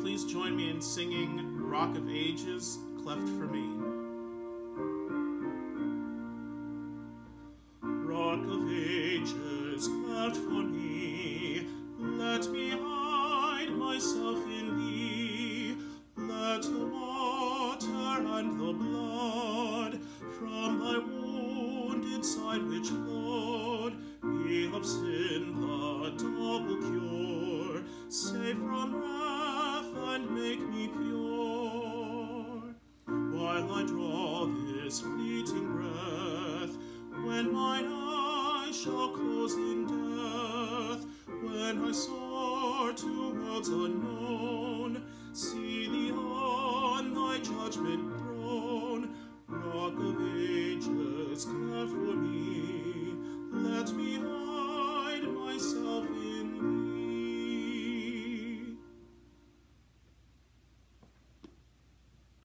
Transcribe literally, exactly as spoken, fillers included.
please join me in singing Rock of Ages, Cleft for Me. Rock of Ages, cleft for me, let me hide myself in thee. Let the water and the blood from thy wounded side which flowed be of sin the double cure. Save from wrath and make me pure. While I draw this fleeting breath, when mine eyes shall close in death, when I soar to worlds unknown, see thee on thy judgment